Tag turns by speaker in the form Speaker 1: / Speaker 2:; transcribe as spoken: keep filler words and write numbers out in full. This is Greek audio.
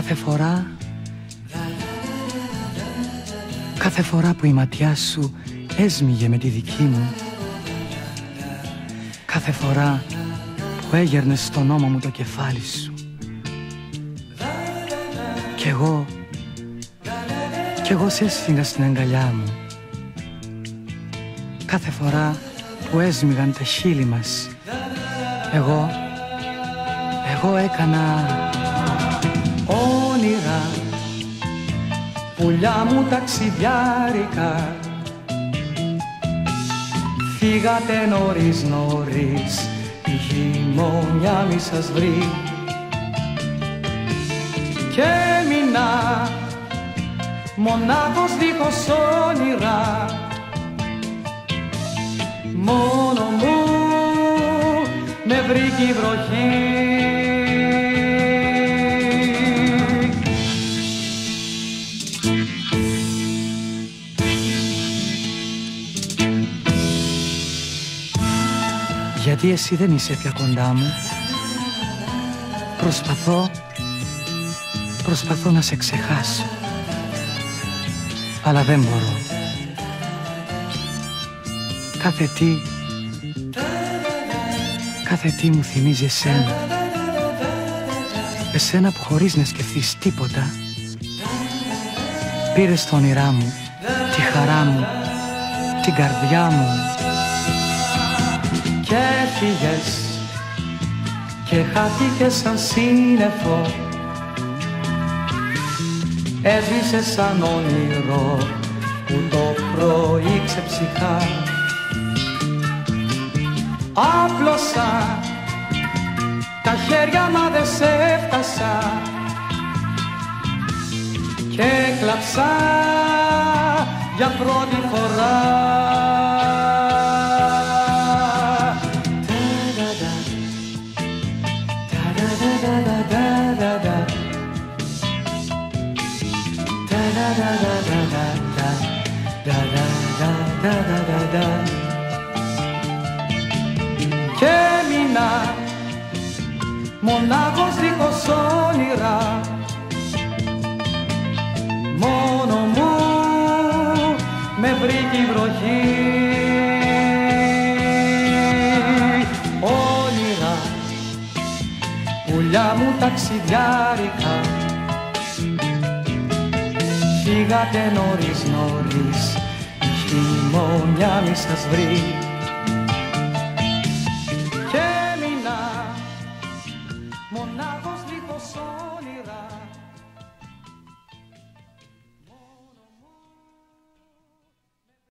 Speaker 1: Κάθε φορά, κάθε φορά που η ματιά σου έσμιγε με τη δική μου, κάθε φορά που έγερνες στον ώμο μου το κεφάλι σου, κι εγώ, κι εγώ σε έσφυγα στην αγκαλιά μου, κάθε φορά που έσμιγαν τα χείλη μας, εγώ, εγώ έκανα όνειρα, πουλιά μου ταξιδιάρικα. Φύγατε νωρίς νωρίς, η χειμώνια μη σας βρει. Και έμεινα μονάχος δίχως όνειρα, μόνο μου με βρήκε η βροχή. Γιατί εσύ δεν είσαι πια κοντά μου, προσπαθώ, προσπαθώ να σε ξεχάσω, αλλά δεν μπορώ. Κάθε τι, κάθε τι μου θυμίζει εσένα, εσένα που χωρίς να σκεφτείς τίποτα πήρες στα όνειρά μου τη χαρά μου, την καρδιά μου. Και έφυγες και χάθηκες σαν σύννεφο, έσβησες σαν όνειρο που το πρωί ξεψυχά. Άπλωσα τα χέρια μα δεν σε έφτασα και κλαψά για πρώτη φορά. Και έμεινα μονάχος δίχως όνειρα, μόνο μου με βρήκε η βροχή. Όνειρα, πουλιά μου ταξιδιάρικα, φύγατε νωρίς νωρίς, η χειμώνια μη σας βρει.